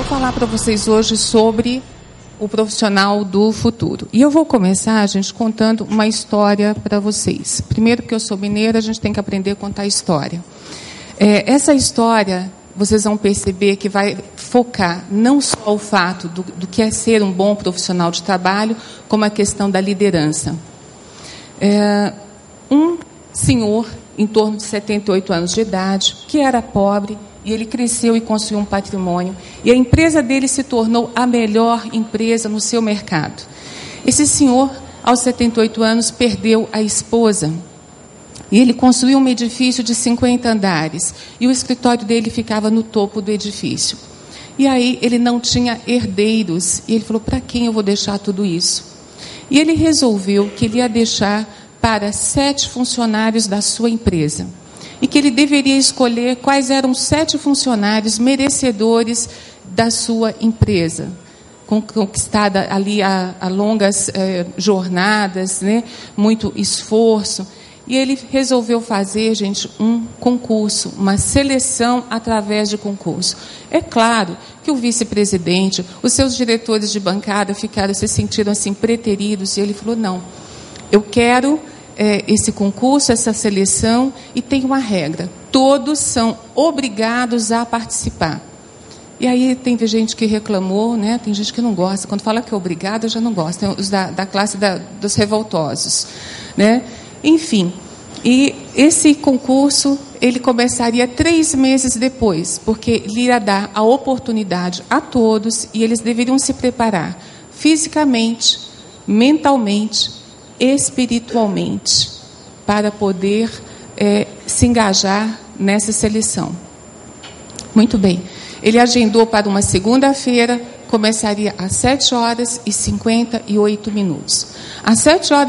falar para vocês hoje sobre o profissional do futuro. E eu vou começar, gente, contando uma história para vocês. Primeiro, porque eu sou mineira, a gente tem que aprender a contar história. Essa história, vocês vão perceber que vai focar não só o fato do que é ser um bom profissional de trabalho, como a questão da liderança. Um senhor, em torno de 78 anos de idade, que era pobre, e ele cresceu e construiu um patrimônio. E a empresa dele se tornou a melhor empresa no seu mercado. Esse senhor, aos 78 anos, perdeu a esposa. E ele construiu um edifício de 50 andares. E o escritório dele ficava no topo do edifício. E aí ele não tinha herdeiros. E ele falou, para quem eu vou deixar tudo isso? E ele resolveu que ele ia deixar para 7 funcionários da sua empresa. E que ele deveria escolher quais eram os 7 funcionários merecedores da sua empresa, conquistada ali a longas jornadas, né, muito esforço. E ele resolveu fazer, gente, um concurso, uma seleção através de concurso. É claro que o vice-presidente, os seus diretores de bancada se sentiram assim preteridos, e ele falou, não, eu quero esse concurso, essa seleção, e tem uma regra. Todos são obrigados a participar. E aí tem gente que reclamou, né? Tem gente que não gosta. Quando fala que é obrigado, eu já não gosto. Tem os da classe dos revoltosos, né? Enfim, e esse concurso, ele começaria 3 meses depois, porque ele ia dar a oportunidade a todos, e eles deveriam se preparar fisicamente, mentalmente, espiritualmente, para poder se engajar nessa seleção. Muito bem. Ele agendou para uma segunda-feira, começaria às 7h58. Às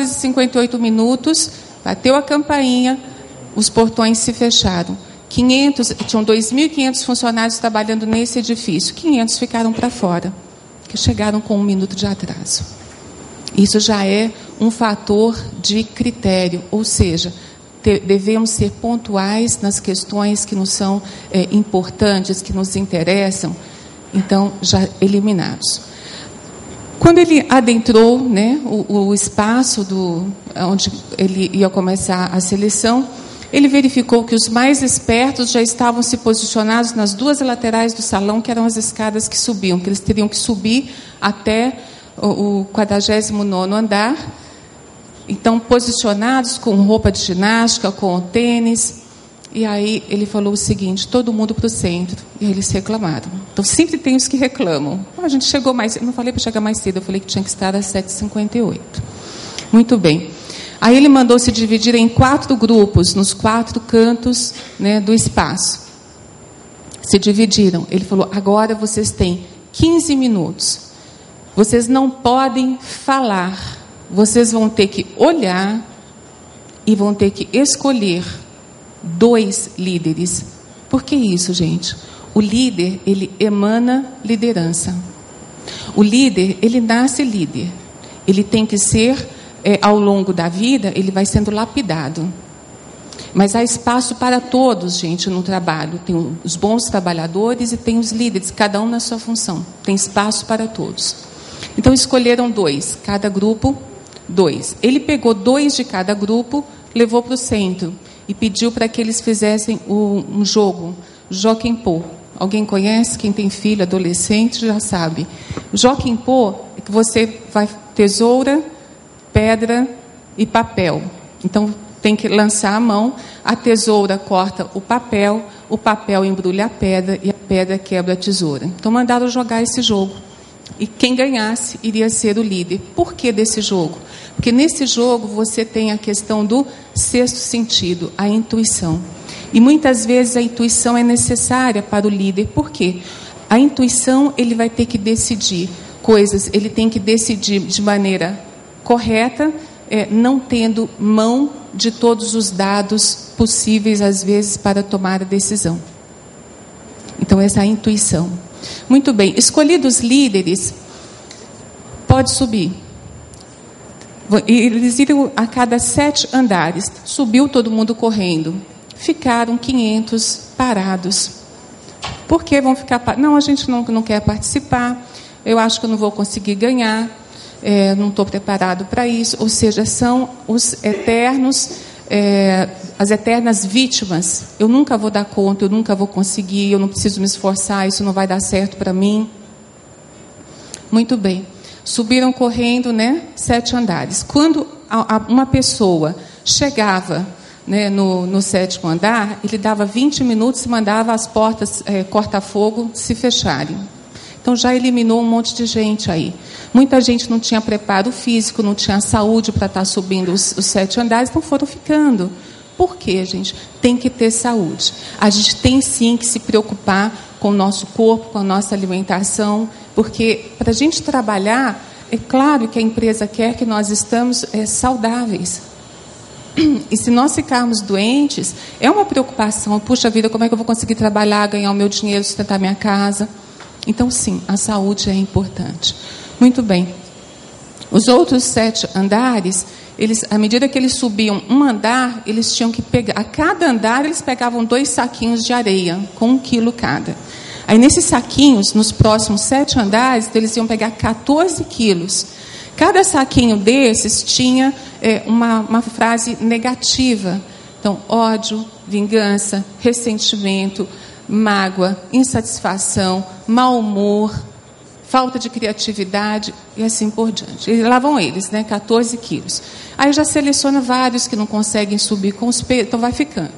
7h58, bateu a campainha, os portões se fecharam. Tinham 2.500 funcionários trabalhando nesse edifício. 500 ficaram para fora, que chegaram com 1 minuto de atraso. Isso já é um fator de critério, ou seja, devemos ser pontuais nas questões que nos são importantes, que nos interessam, então já eliminados. Quando ele adentrou, né, o espaço onde ele ia começar a seleção, ele verificou que os mais espertos já estavam se posicionados nas 2 laterais do salão, que eram as escadas que subiam, que eles teriam que subir até o 49º andar. Então, posicionados com roupa de ginástica, com tênis. E aí ele falou o seguinte, todo mundo para o centro. E aí eles reclamaram. Então, sempre tem os que reclamam. A gente chegou mais cedo. Eu não falei para chegar mais cedo, eu falei que tinha que estar às 7h58. Muito bem. Aí ele mandou se dividir em 4 grupos, nos 4 cantos, né, do espaço. Se dividiram. Ele falou, agora vocês têm 15 minutos. Vocês não podem falar. Vocês vão ter que olhar e vão ter que escolher 2 líderes. Por que isso, gente? O líder, ele emana liderança. O líder, ele nasce líder. Ele tem que ser, ao longo da vida, ele vai sendo lapidado. Mas há espaço para todos, gente, no trabalho. Tem os bons trabalhadores e tem os líderes, cada um na sua função. Tem espaço para todos. Então, escolheram 2, cada grupo 2. Ele pegou 2 de cada grupo, levou para o centro e pediu para que eles fizessem um jogo, Joquem-Pô. Alguém conhece? Quem tem filho, adolescente, já sabe. Joquem-Pô é que você vai tesoura, pedra e papel. Então, tem que lançar a mão, a tesoura corta o papel embrulha a pedra e a pedra quebra a tesoura. Então, mandaram jogar esse jogo. E quem ganhasse iria ser o líder. Por que desse jogo? Porque nesse jogo você tem a questão do 6º sentido, a intuição. E muitas vezes a intuição é necessária para o líder. Por quê? A intuição, ele vai ter que decidir coisas, ele tem que decidir de maneira correta, não tendo mão de todos os dados possíveis, às vezes, para tomar a decisão. Então, essa é a intuição. Muito bem, escolhidos líderes, pode subir. Eles iram a cada 7 andares. Subiu todo mundo correndo. Ficaram 500 parados. Porque vão ficar... Não, a gente não quer participar, eu acho que eu não vou conseguir ganhar, não estou preparado para isso. Ou seja, são os eternos... as eternas vítimas. Eu nunca vou dar conta, eu nunca vou conseguir, eu não preciso me esforçar, isso não vai dar certo para mim. Muito bem. Subiram correndo, 7 andares. Quando uma pessoa chegava, no 7º andar, ele dava 20 minutos e mandava as portas corta-fogo se fecharem. Então já eliminou um monte de gente aí. Muita gente não tinha preparo físico, não tinha saúde para estar subindo os 7 andares, então foram ficando. Por quê, gente? Tem que ter saúde. A gente tem sim que se preocupar com o nosso corpo, com a nossa alimentação, porque para a gente trabalhar, é claro que a empresa quer que nós estamos saudáveis. E se nós ficarmos doentes, é uma preocupação. Puxa vida, como é que eu vou conseguir trabalhar, ganhar o meu dinheiro, sustentar minha casa? Então, sim, a saúde é importante. Muito bem. Os outros 7 andares, à medida que eles subiam um andar, eles tinham que pegar... A cada andar, eles pegavam 2 saquinhos de areia, com 1 quilo cada. Aí, nesses saquinhos, nos próximos 7 andares, eles iam pegar 14 quilos. Cada saquinho desses tinha uma frase negativa. Então, ódio, vingança, ressentimento, mágoa, insatisfação, mau humor, falta de criatividade e assim por diante. E lá vão eles, 14 quilos. Aí já seleciona vários que não conseguem subir com os pesos, então vai ficando.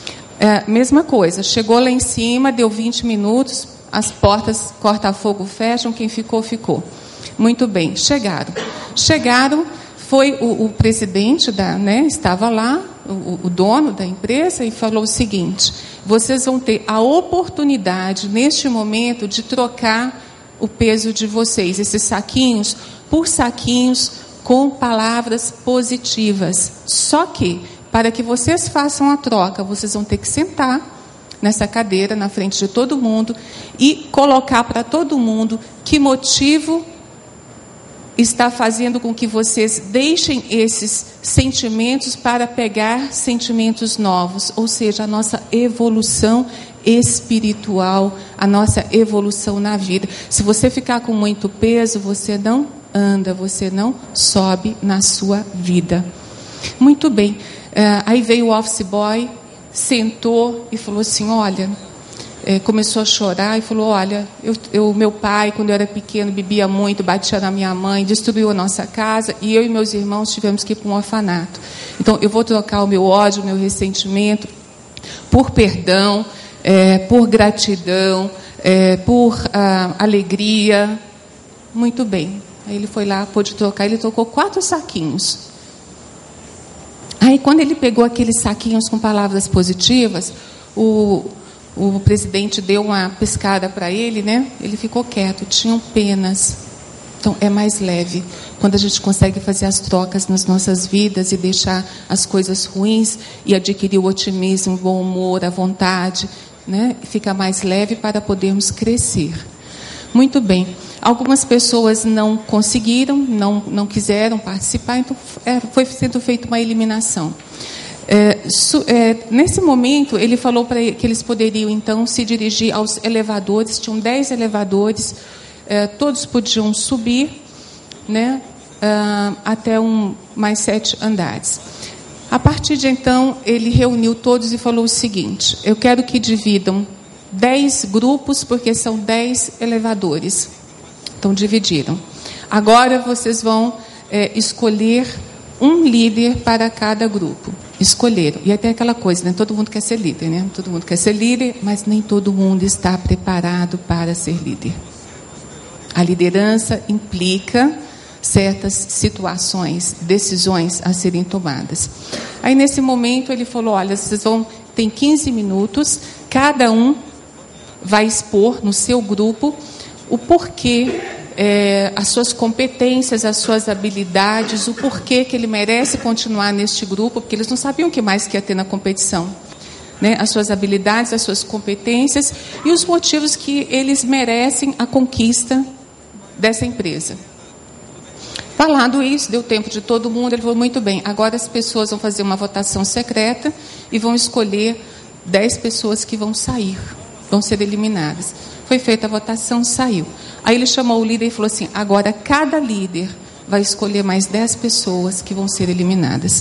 Mesma coisa, chegou lá em cima, deu 20 minutos, as portas corta-fogo fecham, quem ficou, ficou. Muito bem, chegaram, foi o presidente, estava lá, o dono da empresa, e falou o seguinte: vocês vão ter a oportunidade, neste momento, de trocar o peso de vocês, esses saquinhos, por saquinhos com palavras positivas. Só que, para que vocês façam a troca, vocês vão ter que sentar nessa cadeira, na frente de todo mundo, e colocar para todo mundo que motivo está fazendo com que vocês deixem esses sentimentos para pegar sentimentos novos, ou seja, a nossa evolução espiritual, a nossa evolução na vida. Se você ficar com muito peso, você não anda, você não sobe na sua vida. Muito bem. Aí veio o office boy, sentou e falou assim, olha... começou a chorar e falou, olha, meu pai, quando eu era pequeno, bebia muito, batia na minha mãe, destruiu a nossa casa, e eu e meus irmãos tivemos que ir para um orfanato. Então, eu vou trocar o meu ódio, o meu ressentimento, por perdão, por gratidão, por alegria. Muito bem. Aí ele foi lá, pôde trocar, ele trocou 4 saquinhos. Aí, quando ele pegou aqueles saquinhos com palavras positivas, o presidente deu uma piscada para ele, Ele ficou quieto, tinham penas. Então, é mais leve. Quando a gente consegue fazer as trocas nas nossas vidas e deixar as coisas ruins e adquirir o otimismo, o bom humor, a vontade, fica mais leve para podermos crescer. Muito bem. Algumas pessoas não conseguiram, não quiseram participar, então foi sendo feita uma eliminação. Nesse momento, ele falou que eles poderiam, então, se dirigir aos elevadores. Tinham 10 elevadores, todos podiam subir, até mais 7 andares. A partir de então, ele reuniu todos e falou o seguinte: eu quero que dividam 10 grupos, porque são 10 elevadores. Então, dividiram. Agora, vocês vão escolher um líder para cada grupo. Escolheram. E até aquela coisa, todo mundo quer ser líder, Todo mundo quer ser líder, mas nem todo mundo está preparado para ser líder. A liderança implica certas situações, decisões a serem tomadas. Aí, nesse momento, ele falou, olha, vocês tem 15 minutos, cada um vai expor no seu grupo o porquê, as suas competências, as suas habilidades, o porquê que ele merece continuar neste grupo, porque eles não sabiam o que mais que ia ter na competição. As suas habilidades, as suas competências e os motivos que eles merecem a conquista dessa empresa. Falando isso, deu tempo de todo mundo, ele falou, muito bem, agora as pessoas vão fazer uma votação secreta e vão escolher 10 pessoas que vão sair. vão ser eliminadas. Foi feita a votação, saiu. Aí ele chamou o líder e falou assim, agora cada líder vai escolher mais 10 pessoas que vão ser eliminadas.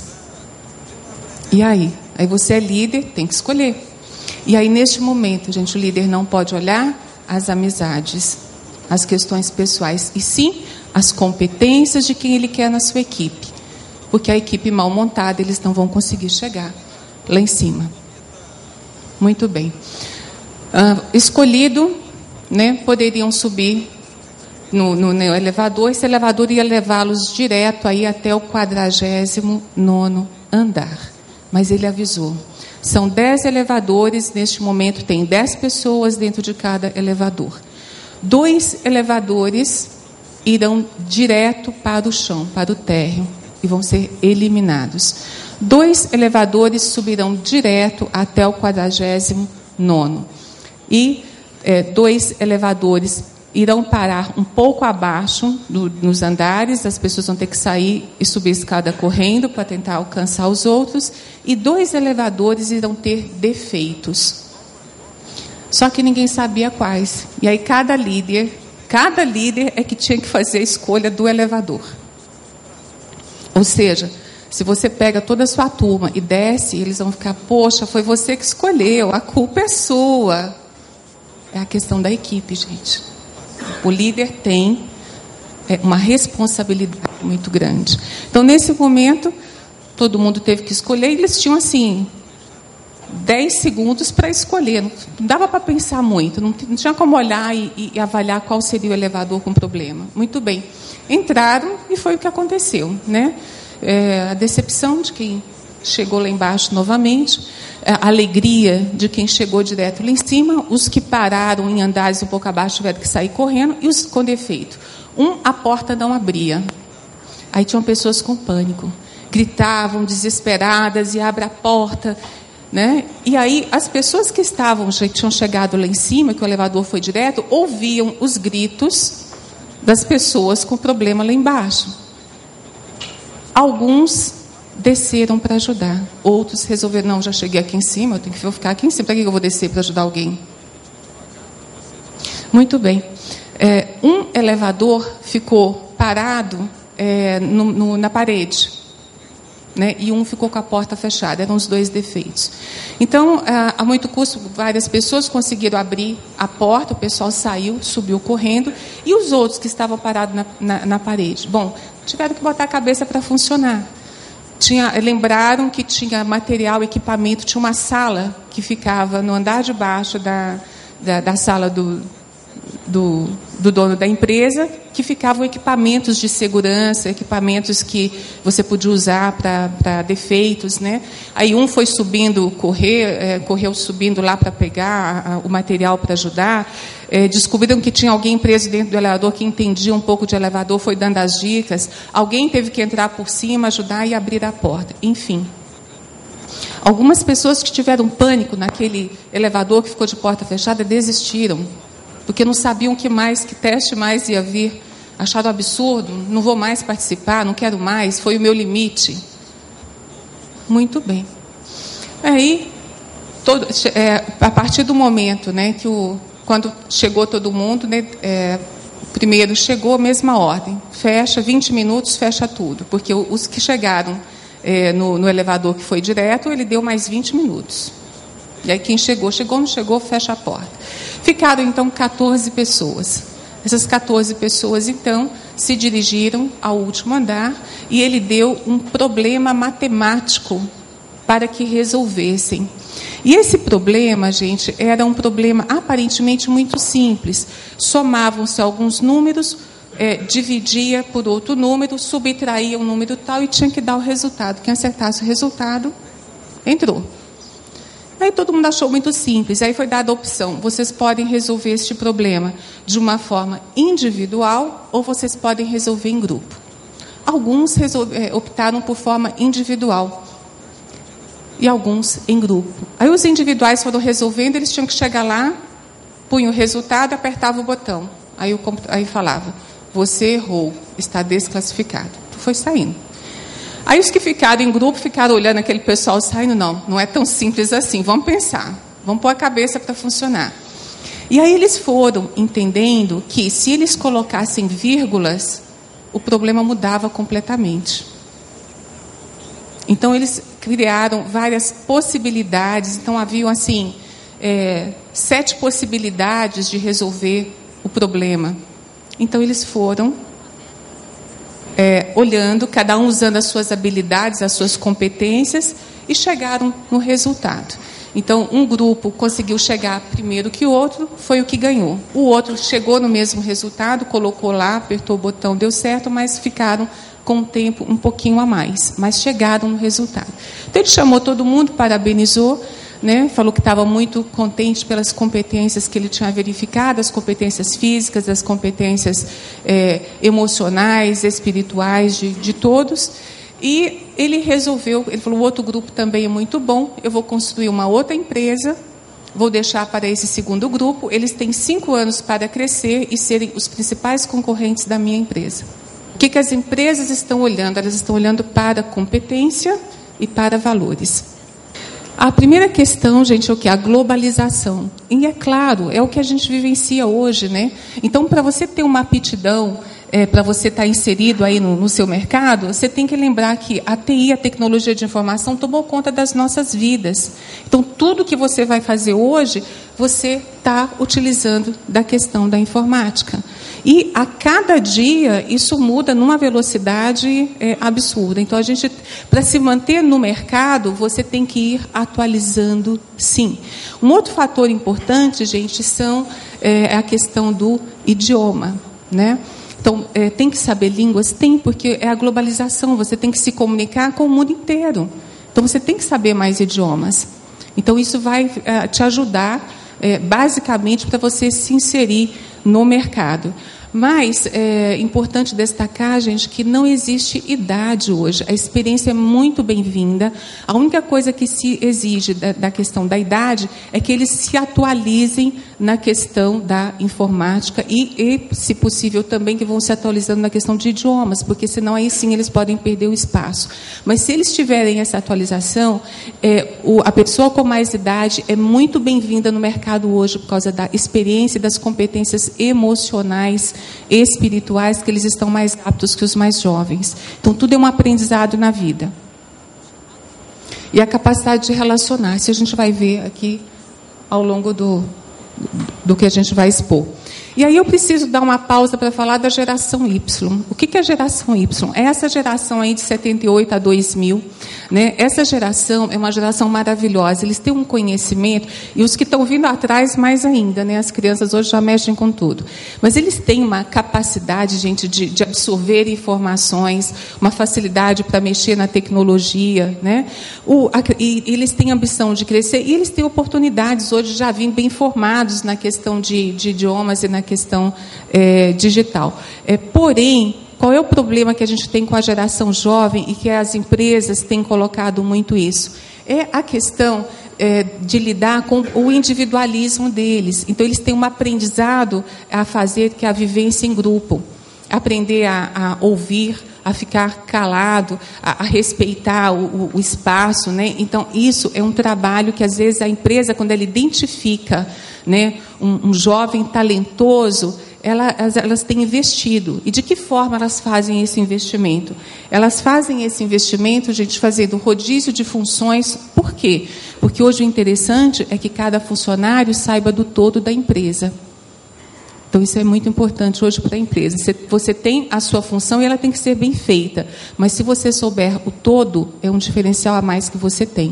E aí? Aí você é líder, tem que escolher. E aí, neste momento, gente, o líder não pode olhar as amizades, as questões pessoais, e sim as competências de quem ele quer na sua equipe. Porque a equipe mal montada, eles não vão conseguir chegar lá em cima. Muito bem. Escolhido, né, poderiam subir no elevador. Esse elevador ia levá-los direto aí até o 49º andar. Mas ele avisou. São 10 elevadores, neste momento tem 10 pessoas dentro de cada elevador. 2 elevadores irão direto para o chão, para o térreo, e vão ser eliminados. 2 elevadores subirão direto até o 49º. E 2 elevadores irão parar um pouco abaixo nos andares, as pessoas vão ter que sair e subir a escada correndo para tentar alcançar os outros, e 2 elevadores irão ter defeitos. Só que ninguém sabia quais. E aí cada líder é que tinha que fazer a escolha do elevador. Ou seja, se você pega toda a sua turma e desce, eles vão ficar, poxa, foi você que escolheu, a culpa é sua. É a questão da equipe, gente. O líder tem uma responsabilidade muito grande. Então, nesse momento, todo mundo teve que escolher, e eles tinham, assim, 10 segundos para escolher. Não dava para pensar muito, não tinha como olhar e avaliar qual seria o elevador com problema. Muito bem. Entraram e foi o que aconteceu, né? A decepção de quem chegou lá embaixo novamente, a alegria de quem chegou direto lá em cima, os que pararam em andares um pouco abaixo tiveram que sair correndo, e os com defeito. A porta não abria. Aí tinham pessoas com pânico, gritavam desesperadas, e abre a porta, né? E aí as pessoas que tinham chegado lá em cima, que o elevador foi direto, ouviam os gritos das pessoas com problema lá embaixo. Alguns desceram para ajudar. Outros resolveram, não, já cheguei aqui em cima, vou ficar aqui em cima. Para que eu vou descer para ajudar alguém? Muito bem. Um elevador ficou parado na parede, né? E um ficou com a porta fechada. Eram os 2 defeitos. Então, a muito custo, várias pessoas conseguiram abrir a porta, o pessoal saiu, subiu correndo, e os outros que estavam parados na parede? Bom, tiveram que botar a cabeça para funcionar. Lembraram que tinha material, equipamento, tinha uma sala que ficava no andar de baixo da sala do dono da empresa, que ficavam equipamentos de segurança, equipamentos que você podia usar para defeitos, né? Aí um foi subindo, correu subindo lá para pegar o material para ajudar. Descobriram que tinha alguém preso dentro do elevador que entendia um pouco de elevador, foi dando as dicas. Alguém teve que entrar por cima, ajudar e abrir a porta. Enfim. Algumas pessoas que tiveram pânico naquele elevador que ficou de porta fechada desistiram, porque não sabiam que teste mais ia vir. Acharam absurdo, não vou mais participar, não quero mais, foi o meu limite. Muito bem. Aí, a partir do momento, né, quando chegou todo mundo, né, primeiro chegou a mesma ordem, fecha 20 minutos, fecha tudo, porque os que chegaram no elevador que foi direto, ele deu mais 20 minutos. E aí quem chegou, não chegou, fecha a porta. Ficaram, então, 14 pessoas. Essas 14 pessoas, então, se dirigiram ao último andar, e ele deu um problema matemático para que resolvessem. E esse problema, gente, era um problema aparentemente muito simples. Somavam-se alguns números, dividia por outro número, subtraía um número tal e tinha que dar o resultado. Quem acertasse o resultado, entrou. Aí todo mundo achou muito simples. Aí foi dada a opção: vocês podem resolver este problema de uma forma individual ou vocês podem resolver em grupo. Alguns optaram por forma individual e alguns em grupo. Aí os individuais foram resolvendo, eles tinham que chegar lá, punham o resultado, apertava o botão. Aí falava: você errou, está desclassificado. Foi saindo. Aí os que ficaram em grupo ficaram olhando aquele pessoal saindo. Não é tão simples assim, vamos pensar, vamos pôr a cabeça para funcionar. E aí eles foram entendendo que, se eles colocassem vírgulas, o problema mudava completamente. Então, eles criaram várias possibilidades. Então, haviam, assim, 7 possibilidades de resolver o problema. Então, eles foram olhando, cada um usando as suas habilidades, as suas competências, e chegaram no resultado. Então, um grupo conseguiu chegar primeiro que o outro, foi o que ganhou. O outro chegou no mesmo resultado, colocou lá, apertou o botão, deu certo, mas ficaram com o tempo um pouquinho a mais, mas chegaram no resultado. Então, ele chamou todo mundo, parabenizou, né? Falou que estava muito contente pelas competências que ele tinha verificado, as competências físicas, as competências emocionais, espirituais de todos. E ele resolveu, ele falou, o outro grupo também é muito bom, eu vou construir uma outra empresa, vou deixar para esse segundo grupo, eles têm 5 anos para crescer e serem os principais concorrentes da minha empresa. O que as empresas estão olhando? Elas estão olhando para competência e para valores. A primeira questão, gente, é o que? A globalização. E é claro, é o que a gente vivencia hoje, né? Então, para você ter uma aptidão, para você estar inserido aí no seu mercado, você tem que lembrar que a TI, a tecnologia de informação, tomou conta das nossas vidas. Então, tudo que você vai fazer hoje, você está utilizando da questão da informática. E, a cada dia, isso muda numa velocidade absurda. Então, para se manter no mercado, você tem que ir atualizando, sim. Um outro fator importante, gente, é a questão do idioma, né? Então, tem que saber línguas? Tem, porque é a globalização, você tem que se comunicar com o mundo inteiro. Então, você tem que saber mais idiomas. Então, isso vai te ajudar, basicamente, para você se inserir no mercado. Mas é importante destacar, gente, que não existe idade hoje. A experiência é muito bem-vinda. A única coisa que se exige da questão da idade é que eles se atualizem na questão da informática e, se possível, também que vão se atualizando na questão de idiomas, porque senão aí sim eles podem perder o espaço. Mas se eles tiverem essa atualização, a pessoa com mais idade é muito bem-vinda no mercado hoje por causa da experiência e das competências emocionais, espirituais, que eles estão mais aptos que os mais jovens. Então, tudo é um aprendizado na vida. E a capacidade de relacionar, isso a gente vai ver aqui ao longo do que a gente vai expor. E aí eu preciso dar uma pausa para falar da geração Y. O que é a geração Y? É essa geração aí de 78 a 2000. Né? Essa geração é uma geração maravilhosa. Eles têm um conhecimento, e os que estão vindo atrás mais ainda. Né? As crianças hoje já mexem com tudo. Mas eles têm uma capacidade, gente, de absorver informações, uma facilidade para mexer na tecnologia. Né? E eles têm ambição de crescer, e eles têm oportunidades hoje já vindo bem formados na questão de idiomas e na questão digital. Porém, qual é o problema que a gente tem com a geração jovem e que as empresas têm colocado muito isso? É a questão de lidar com o individualismo deles. Então, eles têm um aprendizado a fazer, que é a vivência em grupo. Aprender a ouvir, a ficar calado, a respeitar o espaço. Né? Então, isso é um trabalho que, às vezes, a empresa, quando ela identifica, né, um jovem talentoso, elas têm investido. E de que forma elas fazem esse investimento? Elas fazem esse investimento, gente, fazendo rodízio de funções. Por quê? Porque hoje o interessante é que cada funcionário saiba do todo da empresa. Então, isso é muito importante hoje para a empresa. Você tem a sua função e ela tem que ser bem feita. Mas, se você souber o todo, é um diferencial a mais que você tem.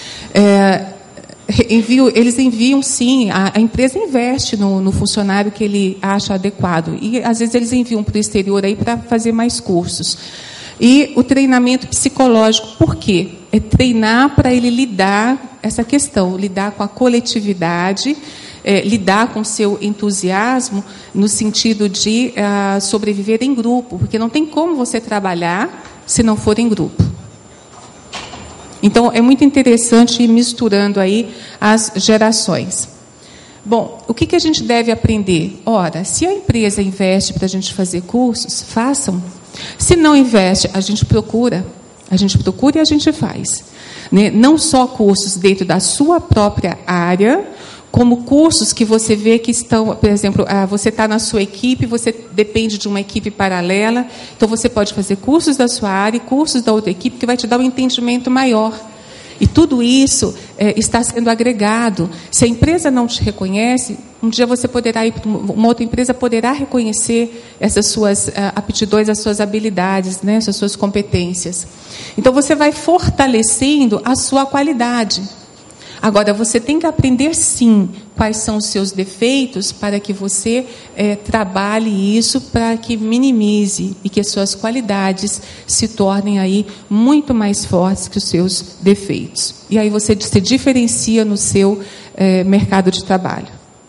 Eles enviam, sim, a empresa investe no funcionário que ele acha adequado. E, às vezes, eles enviam para o exterior aí para fazer mais cursos. E o treinamento psicológico, por quê? É treinar para ele lidar, essa questão, lidar com a coletividade, lidar com o seu entusiasmo, no sentido de sobreviver em grupo, porque não tem como você trabalhar se não for em grupo. Então, é muito interessante ir misturando aí as gerações. Bom, o que a gente deve aprender? Ora, se a empresa investe para a gente fazer cursos, façam. Se não investe, a gente procura e a gente faz. Né? Não só cursos dentro da sua própria área, como cursos que você vê que estão, por exemplo, você está na sua equipe, você depende de uma equipe paralela, então você pode fazer cursos da sua área e cursos da outra equipe, que vai te dar um entendimento maior. E tudo isso está sendo agregado. Se a empresa não te reconhece, um dia você poderá ir para uma outra empresa, poderá reconhecer essas suas aptidões, as suas habilidades, né, essas suas competências. Então, você vai fortalecendo a sua qualidade. Agora, você tem que aprender, sim, quais são os seus defeitos para que você trabalhe isso, para que minimize e que as suas qualidades se tornem aí muito mais fortes que os seus defeitos. E aí você se diferencia no seu mercado de trabalho.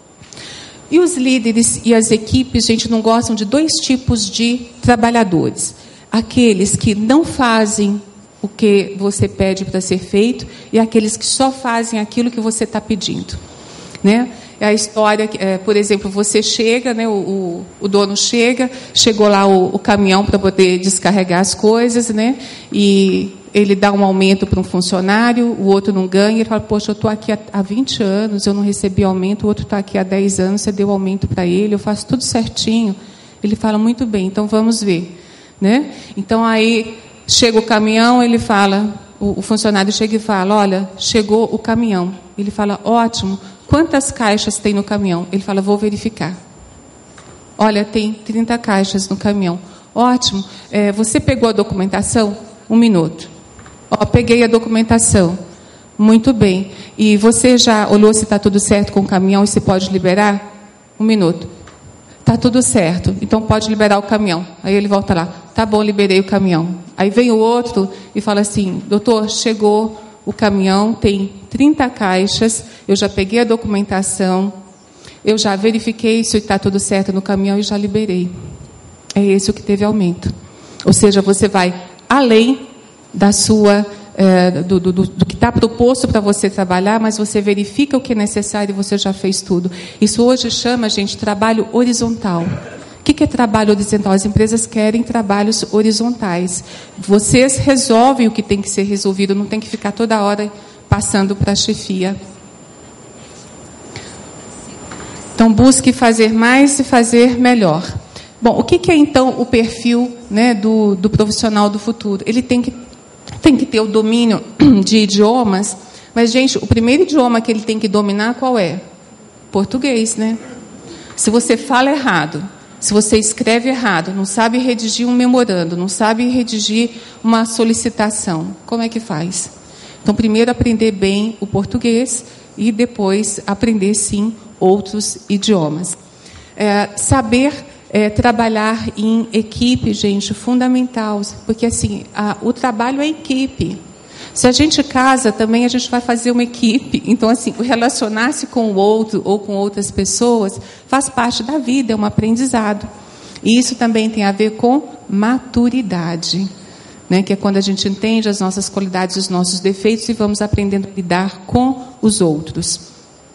E os líderes e as equipes, gente, não gostam de dois tipos de trabalhadores. Aqueles que não fazem o que você pede para ser feito e aqueles que só fazem aquilo que você está pedindo, né? É a história, por exemplo, você chega, né, o dono chegou lá o caminhão para poder descarregar as coisas, né, e ele dá um aumento para um funcionário, o outro não ganha, ele fala, poxa, eu estou aqui há 20 anos, eu não recebi aumento, o outro está aqui há 10 anos, você deu aumento para ele, eu faço tudo certinho. Ele fala, muito bem, então vamos ver, né? Então aí chega o caminhão, ele fala, o funcionário chega e fala, olha, chegou o caminhão. Ele fala, ótimo, quantas caixas tem no caminhão? Ele fala, vou verificar. Olha, tem 30 caixas no caminhão. Ótimo, você pegou a documentação? 1 minuto. Peguei a documentação. Muito bem. E você já olhou se está tudo certo com o caminhão e se pode liberar? 1 minuto. Está tudo certo, então pode liberar o caminhão. Aí ele volta lá, tá bom, liberei o caminhão. Aí vem o outro e fala assim, doutor, chegou o caminhão, tem 30 caixas, eu já peguei a documentação, eu já verifiquei se está tudo certo no caminhão e já liberei. É esse o que teve aumento. Ou seja, você vai além da sua... do que está proposto para você trabalhar, mas você verifica o que é necessário e você já fez tudo. Isso hoje chama, gente, trabalho horizontal. O que é trabalho horizontal? As empresas querem trabalhos horizontais. Vocês resolvem o que tem que ser resolvido, não tem que ficar toda hora passando para a chefia. Então, busque fazer mais e fazer melhor. Bom, o que é, então, o perfil, né, do profissional do futuro? Ele tem que ter o domínio de idiomas, mas, gente, o primeiro idioma que ele tem que dominar, qual é? Português, né? Se você fala errado, se você escreve errado, não sabe redigir um memorando, não sabe redigir uma solicitação, como é que faz? Então, primeiro aprender bem o português e depois aprender, sim, outros idiomas. Saber trabalhar em equipe, gente, fundamental, porque assim, o trabalho é equipe. Se a gente casa também, a gente vai fazer uma equipe. Então, assim, o relacionar-se com o outro ou com outras pessoas faz parte da vida, é um aprendizado. E isso também tem a ver com maturidade, né? Que é quando a gente entende as nossas qualidades, os nossos defeitos e vamos aprendendo a lidar com os outros.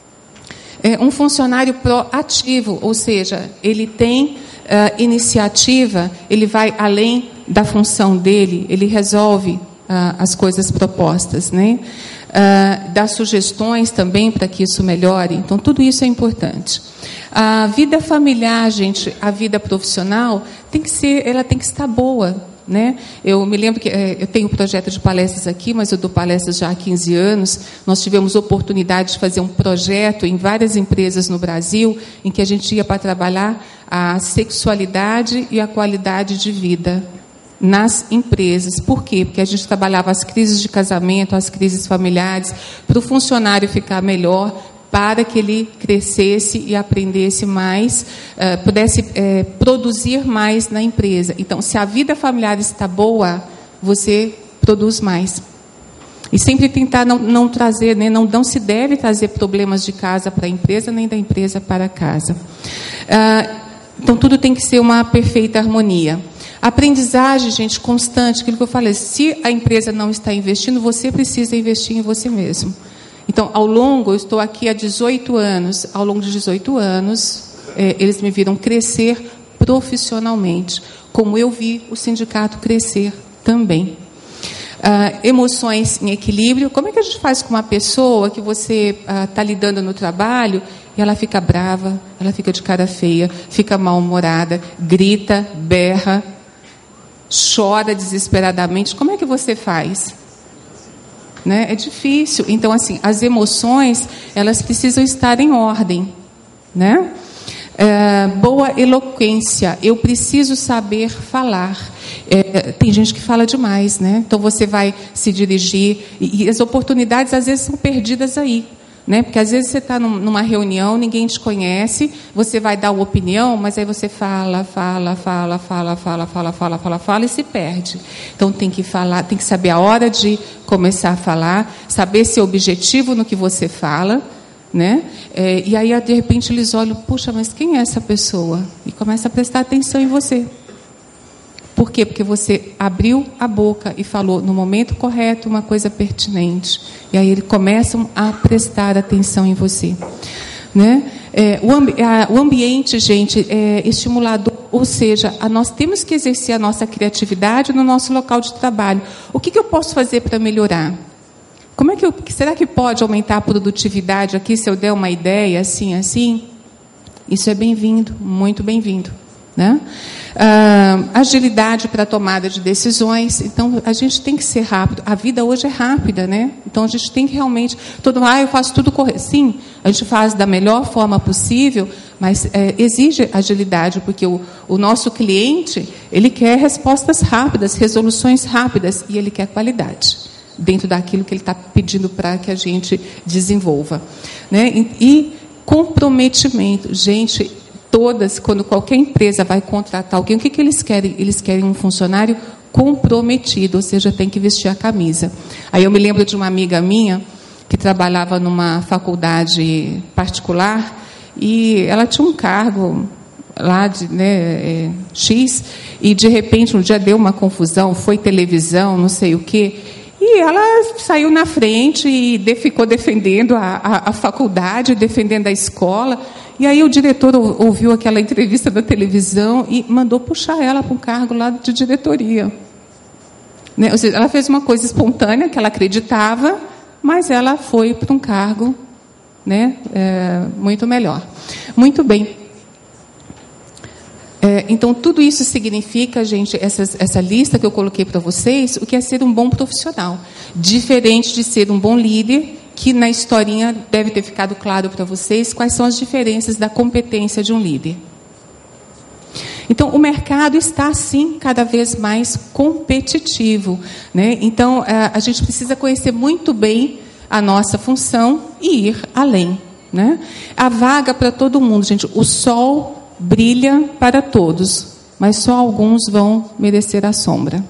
Um funcionário proativo, ou seja, ele tem iniciativa, ele vai além da função dele, ele resolve as coisas propostas, né? Dá sugestões também para que isso melhore. Então, tudo isso é importante. A vida familiar, gente, a vida profissional, ela tem que estar boa, né? Eu me lembro que eu tenho um projeto de palestras aqui, mas eu dou palestras já há 15 anos. Nós tivemos oportunidade de fazer um projeto em várias empresas no Brasil, em que a gente ia para trabalhar a sexualidade e a qualidade de vida nas empresas. Por quê? Porque a gente trabalhava as crises de casamento, as crises familiares, para o funcionário ficar melhor, para que ele crescesse e aprendesse mais, pudesse produzir mais na empresa. Então, se a vida familiar está boa, você produz mais. E sempre tentar não trazer, né, não se deve trazer problemas de casa para a empresa, nem da empresa para casa. Então, tudo tem que ser uma perfeita harmonia. Aprendizagem, gente, constante, aquilo que eu falei, se a empresa não está investindo, você precisa investir em você mesmo. Então, eu estou aqui há 18 anos, ao longo de 18 anos, eles me viram crescer profissionalmente, como eu vi o sindicato crescer também. Emoções em equilíbrio. Como é que a gente faz com uma pessoa que você está lidando no trabalho e ela fica brava, ela fica de cara feia, fica mal-humorada, grita, berra, chora desesperadamente? Como é que você faz? Né? É difícil. Então, assim, as emoções, elas precisam estar em ordem, né? Boa eloquência. Eu preciso saber falar. Tem gente que fala demais, né? Então, você vai se dirigir e as oportunidades, às vezes, são perdidas aí. Né? Porque às vezes você está numa reunião, ninguém te conhece, você vai dar uma opinião, mas aí você fala e se perde. Então tem que falar, tem que saber a hora de começar a falar, saber ser objetivo no que você fala, né? E aí de repente eles olham, puxa, mas quem é essa pessoa? E começa a prestar atenção em você. Por quê? Porque você abriu a boca e falou no momento correto uma coisa pertinente. E aí eles começam a prestar atenção em você. Né? O ambiente, gente, é estimulador, ou seja, nós temos que exercer a nossa criatividade no nosso local de trabalho. O que eu posso fazer para melhorar? Será que pode aumentar a produtividade aqui se eu der uma ideia assim? Isso é bem-vindo, muito bem-vindo. Né? Agilidade para a tomada de decisões. Então a gente tem que ser rápido. A vida hoje é rápida, né? Então a gente tem que realmente eu faço tudo correto. Sim, a gente faz da melhor forma possível, mas exige agilidade, porque o nosso cliente, ele quer respostas rápidas, resoluções rápidas, e ele quer qualidade dentro daquilo que ele está pedindo para que a gente desenvolva, né? E comprometimento, gente. Quando qualquer empresa vai contratar alguém, o que eles querem? Eles querem um funcionário comprometido, ou seja, tem que vestir a camisa. Aí eu me lembro de uma amiga minha que trabalhava numa faculdade particular e ela tinha um cargo lá de X, e de repente um dia deu uma confusão, foi televisão, não sei o quê. E ela saiu na frente e ficou defendendo a faculdade, defendendo a escola. E aí o diretor ouviu aquela entrevista da televisão e mandou puxar ela para um cargo lá de diretoria. Né? Ou seja, ela fez uma coisa espontânea, que ela acreditava, mas ela foi para um cargo, né, muito melhor. Muito bem. Então, tudo isso significa, gente, essa lista que eu coloquei para vocês, o que é ser um bom profissional. Diferente de ser um bom líder, que na historinha deve ter ficado claro para vocês quais são as diferenças da competência de um líder. Então, o mercado está, sim, cada vez mais competitivo, né? Então, a gente precisa conhecer muito bem a nossa função e ir além, né? A vaga para todo mundo, gente. O sol brilha para todos, mas só alguns vão merecer a sombra.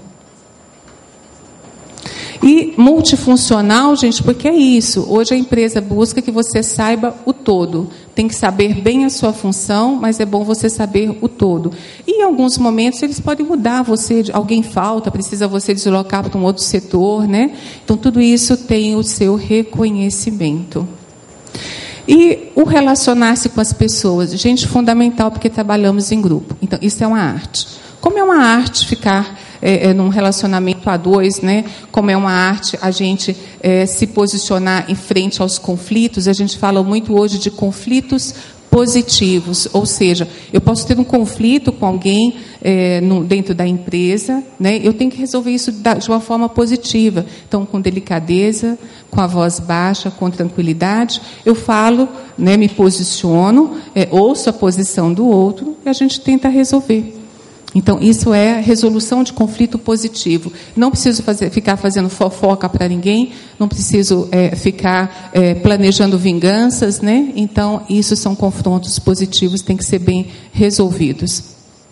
E multifuncional, gente, porque é isso. Hoje a empresa busca que você saiba o todo. Tem que saber bem a sua função, mas é bom você saber o todo. E em alguns momentos eles podem mudar você. Alguém falta, precisa você deslocar para um outro setor, né? Então tudo isso tem o seu reconhecimento. E o relacionar-se com as pessoas, gente, fundamental, porque trabalhamos em grupo. Então isso é uma arte. Como é uma arte ficar num relacionamento a dois, né? Como é uma arte a gente se posicionar em frente aos conflitos. A gente fala muito hoje de conflitos positivos, ou seja, eu posso ter um conflito com alguém dentro da empresa, né? Eu tenho que resolver isso de uma forma positiva. Então, com delicadeza, com a voz baixa, com tranquilidade, eu falo, né, me posiciono, ouço a posição do outro e a gente tenta resolver. Então, isso é resolução de conflito positivo. Não preciso ficar fazendo fofoca para ninguém, não preciso ficar planejando vinganças, né? Então, isso são confrontos positivos, têm que ser bem resolvidos.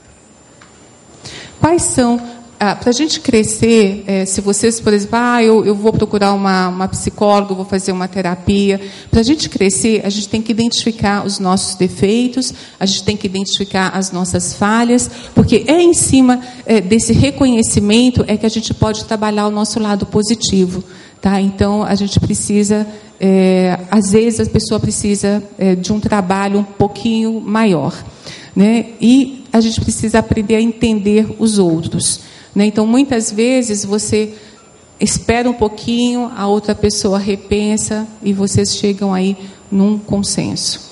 Quais são... para a gente crescer, se vocês, por exemplo, eu vou procurar uma psicóloga, vou fazer uma terapia. Para a gente crescer, a gente tem que identificar os nossos defeitos, a gente tem que identificar as nossas falhas, porque é em cima desse reconhecimento que a gente pode trabalhar o nosso lado positivo. Tá? Então, a gente precisa, às vezes, a pessoa precisa de um trabalho um pouquinho maior, né? E a gente precisa aprender a entender os outros. Então, muitas vezes, você espera um pouquinho, a outra pessoa repensa e vocês chegam aí num consenso.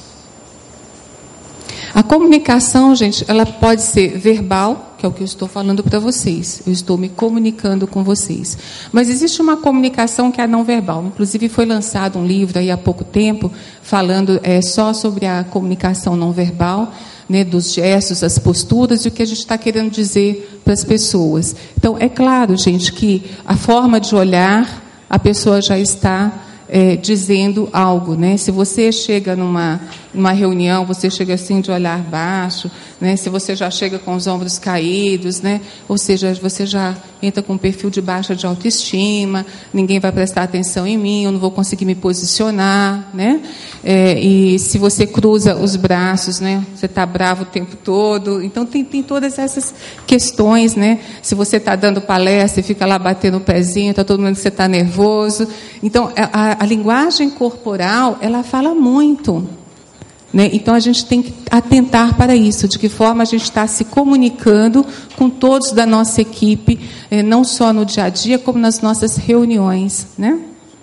A comunicação, gente, ela pode ser verbal, que é o que eu estou falando para vocês. Eu estou me comunicando com vocês. Mas existe uma comunicação que é não verbal. Inclusive, foi lançado um livro aí há pouco tempo, falando só sobre a comunicação não verbal, né, dos gestos, as posturas e o que a gente está querendo dizer para as pessoas. Então, é claro, gente, que a forma de olhar, a pessoa já está dizendo algo, né? Se você chega numa reunião, você chega assim de olhar baixo, né? Se você já chega com os ombros caídos, né? Ou seja, você já entra com um perfil de baixa de autoestima, ninguém vai prestar atenção em mim, eu não vou conseguir me posicionar, né? E se você cruza os braços, né? Você está bravo o tempo todo. Então tem todas essas questões, né? Se você está dando palestra e fica lá batendo o pezinho, está todo mundo que você está nervoso. Então a linguagem corporal, ela fala muito, né? Então a gente tem que atentar para isso, de que forma a gente está se comunicando com todos da nossa equipe, não só no dia a dia, como nas nossas reuniões, né?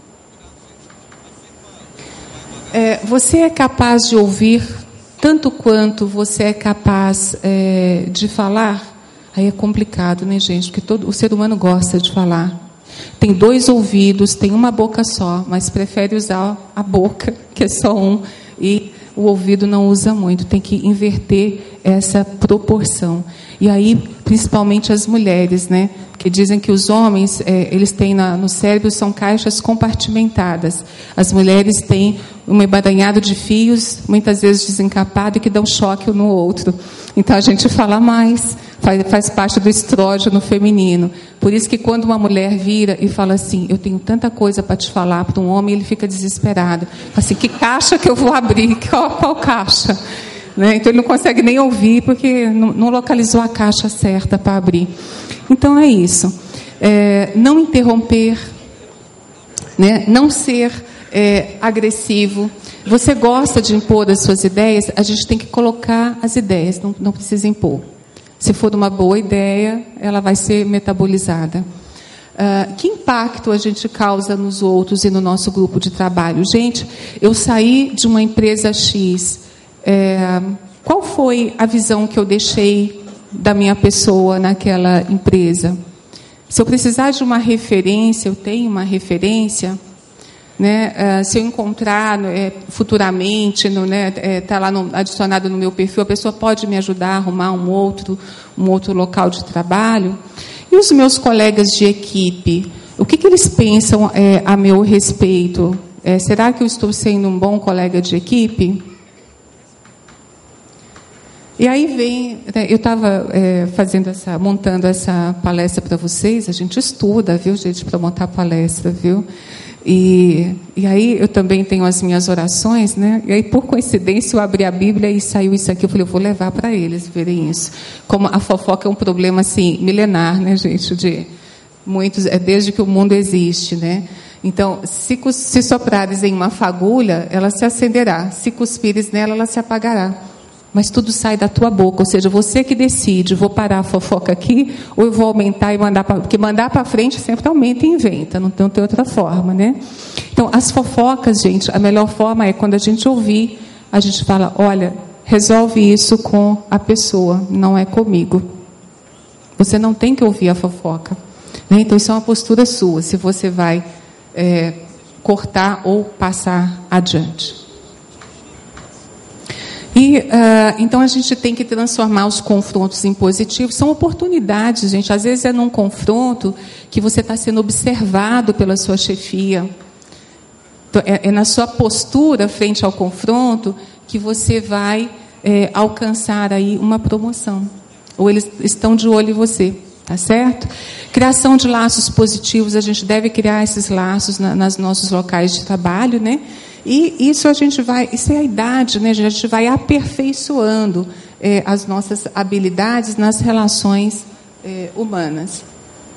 Você é capaz de ouvir tanto quanto você é capaz de falar? Aí é complicado, né, gente? Porque o ser humano gosta de falar. Tem 2 ouvidos, tem uma boca só, mas prefere usar a boca, que é só um, e o ouvido não usa muito. Tem que inverter essa proporção. E aí, principalmente as mulheres, né? Porque dizem que os homens, eles têm no cérebro, são caixas compartimentadas. As mulheres têm um emaranhado de fios, muitas vezes desencapado, e que dão choque um no outro. Então, a gente fala mais, faz parte do estrógeno feminino. Por isso que quando uma mulher vira e fala assim, eu tenho tanta coisa para te falar, para um homem, ele fica desesperado. Fala assim, que caixa que eu vou abrir? Qual caixa? Né? Então, ele não consegue nem ouvir, porque não localizou a caixa certa para abrir. Então, é isso. Não interromper, né? Não ser agressivo. Você gosta de impor as suas ideias, a gente tem que colocar as ideias, não precisa impor. Se for uma boa ideia, ela vai ser metabolizada. Que impacto a gente causa nos outros e no nosso grupo de trabalho? Gente, eu saí de uma empresa X. Qual foi a visão que eu deixei da minha pessoa naquela empresa? Se eu precisar de uma referência, eu tenho uma referência, né? Se eu encontrar futuramente, está lá adicionado no meu perfil, a pessoa pode me ajudar a arrumar um outro local de trabalho. E os meus colegas de equipe, o que eles pensam a meu respeito? Será que eu estou sendo um bom colega de equipe? E aí vem, eu estava montando essa palestra para vocês, a gente estuda, viu, gente, para montar palestra, viu? E aí eu também tenho as minhas orações, né? E aí, por coincidência, eu abri a Bíblia e saiu isso aqui. Eu falei, eu vou levar para eles verem isso. Como a fofoca é um problema, assim, milenar, né, gente? De muitos, desde que o mundo existe, né? Então, se soprares em uma fagulha, ela se acenderá. Se cuspires nela, ela se apagará. Mas tudo sai da tua boca, ou seja, você que decide, vou parar a fofoca aqui, ou eu vou aumentar e mandar para... Porque mandar para frente sempre aumenta e inventa, não tem outra forma, né? Então, as fofocas, gente, a melhor forma é quando a gente ouvir, a gente fala, olha, resolve isso com a pessoa, não é comigo. Você não tem que ouvir a fofoca, né? Então, isso é uma postura sua, se você vai cortar ou passar adiante. Então, a gente tem que transformar os confrontos em positivos. São oportunidades, gente. Às vezes é num confronto que você está sendo observado pela sua chefia. Então, é na sua postura frente ao confronto que você vai alcançar aí uma promoção. Ou eles estão de olho em você, tá certo? Criação de laços positivos. A gente deve criar esses laços nos nossos locais de trabalho, né? E isso isso é a idade, né? A gente vai aperfeiçoando as nossas habilidades nas relações humanas.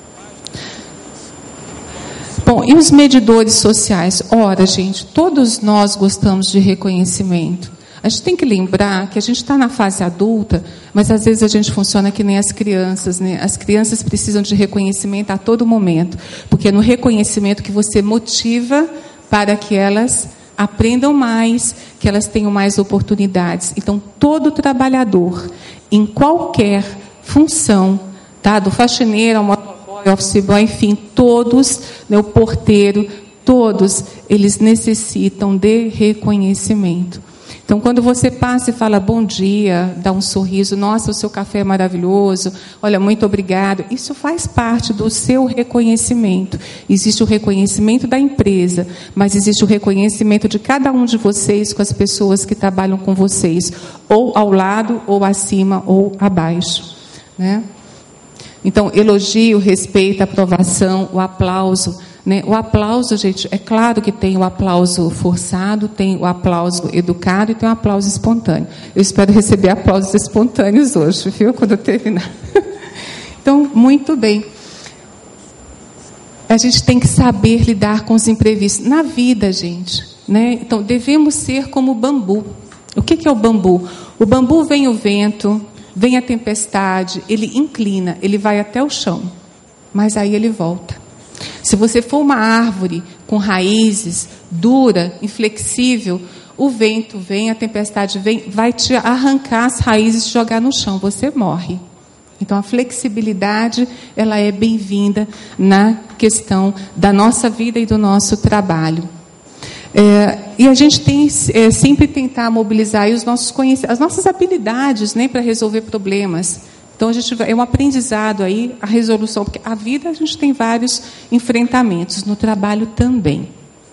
Bom, e os medidores sociais? Ora, gente, todos nós gostamos de reconhecimento. A gente tem que lembrar que a gente está na fase adulta, mas às vezes a gente funciona que nem as crianças, né? As crianças precisam de reconhecimento a todo momento, porque é no reconhecimento que você motiva para que elas aprendam mais, que elas tenham mais oportunidades. Então, todo trabalhador, em qualquer função, tá? Do faxineiro ao motoboy, office boy, enfim, todos, né, o porteiro, todos, eles necessitam de reconhecimento. Então, quando você passa e fala bom dia, dá um sorriso, nossa, o seu café é maravilhoso, olha, muito obrigado, isso faz parte do seu reconhecimento. Existe o reconhecimento da empresa, mas existe o reconhecimento de cada um de vocês com as pessoas que trabalham com vocês, ou ao lado, ou acima, ou abaixo, né? Então, elogio, respeito, aprovação, o aplauso, né? O aplauso, gente, é claro que tem o aplauso forçado, tem o aplauso educado e tem o aplauso espontâneo. Eu espero receber aplausos espontâneos hoje, viu? Quando eu terminar. Então, muito bem. A gente tem que saber lidar com os imprevistos. Na vida, gente, né? Então, devemos ser como o bambu. O que é o bambu? O bambu vem o vento, vem a tempestade, ele inclina, ele vai até o chão, mas aí ele volta. Se você for uma árvore com raízes, dura, inflexível, o vento vem, a tempestade vem, vai te arrancar as raízes e jogar no chão, você morre. Então, a flexibilidade, ela é bem-vinda na questão da nossa vida e do nosso trabalho. E a gente tem sempre tentar mobilizar aí os nossos as nossas habilidades, né, para resolver problemas. Então, é um aprendizado aí, a resolução, porque a vida a gente tem vários enfrentamentos, no trabalho também.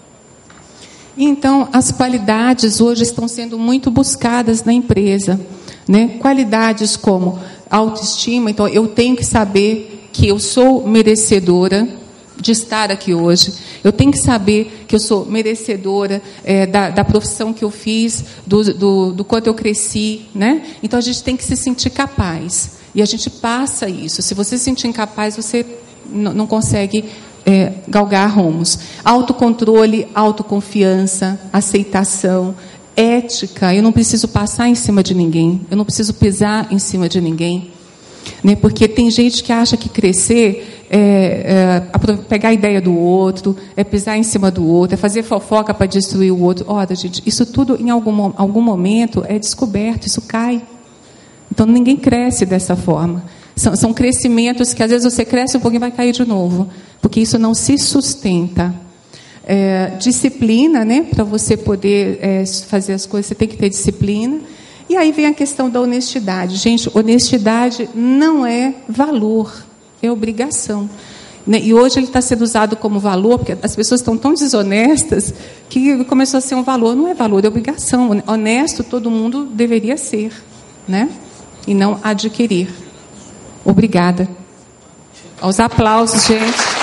Então, as qualidades hoje estão sendo muito buscadas na empresa, né? Qualidades como autoestima, então eu tenho que saber que eu sou merecedora de estar aqui hoje, eu tenho que saber que eu sou merecedora da profissão que eu fiz, do quanto eu cresci, né? Então, a gente tem que se sentir capaz. E a gente passa isso. Se você se sentir incapaz, você não consegue galgar rumos. Autocontrole, autoconfiança, aceitação, ética. Eu não preciso passar em cima de ninguém. Eu não preciso pisar em cima de ninguém. Né? Porque tem gente que acha que crescer pegar a ideia do outro, é pisar em cima do outro, é fazer fofoca para destruir o outro. Olha, gente, isso tudo em algum momento é descoberto, isso cai. Então, ninguém cresce dessa forma. São crescimentos que, às vezes, você cresce um pouquinho e vai cair de novo, porque isso não se sustenta. Disciplina, né? Para você poder fazer as coisas, você tem que ter disciplina. E aí vem a questão da honestidade. Gente, honestidade não é valor, é obrigação. Né? E hoje ele está sendo usado como valor, porque as pessoas estão tão desonestas que começou a ser um valor. Não é valor, é obrigação. Honesto todo mundo deveria ser, né? E não adquirir. Obrigada. Aos aplausos, gente.